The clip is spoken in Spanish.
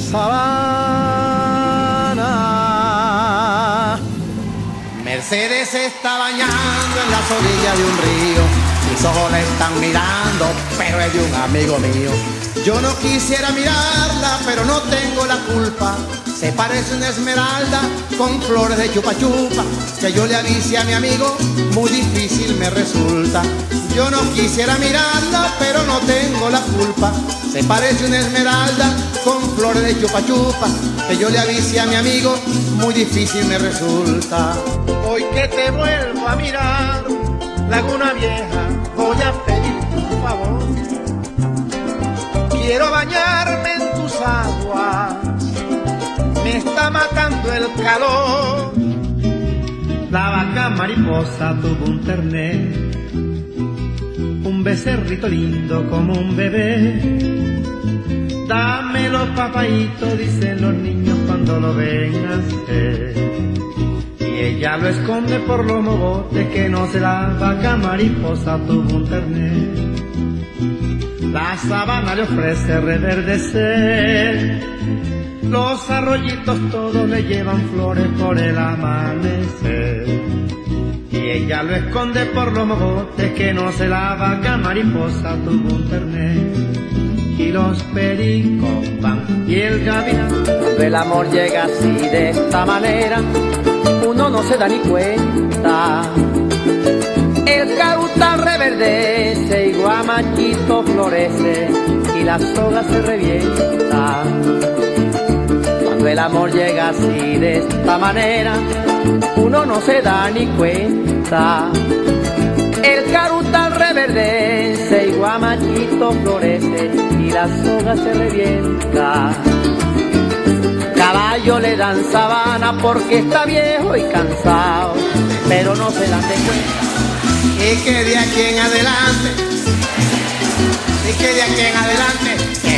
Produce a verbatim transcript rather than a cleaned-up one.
sabana. Mercedes se está bañando en las orillas de un río. Mis ojos la están mirando, pero es de un amigo mío. Yo no quisiera mirarla, pero no tengo la culpa. Se parece una esmeralda con flores de chupa chupa. Que yo le avise a mi amigo, muy difícil me resulta. Yo no quisiera mirarla, pero no tengo la culpa. Se parece una esmeralda con flores de chupa chupa. Que yo le avise a mi amigo, muy difícil me resulta. Hoy que te vuelvo a mirar, Laguna Vieja, voy a pedirte un favor. Quiero bañarme en tus aguas, me está matando el calor. La vaca mariposa tuvo un terné, un becerrito lindo como un bebé. Dame los papaitos, dicen los niños cuando lo ven nacer. Y ella lo esconde por los mogotes, que no se la vaca mariposa tuvo un terné. La sabana le ofrece reverdecer, los arroyitos todos le llevan flores por el amanecer. Y ella lo esconde por los mogotes, que no se la vaca mariposa tuvo un terné. Y los pericos van y el gavilán. Cuando el amor llega así de esta manera, uno no se da ni cuenta. El carutal reverdece y guamachito florece y la soga se revienta. Cuando el amor llega así de esta manera, uno no se da ni cuenta. El carutal reverdece y guamachito florece y la soga se revienta. Caballo le dan sabana porque está viejo y cansado, pero no se dan de cuenta. Y que de aquí en adelante, y que de aquí en adelante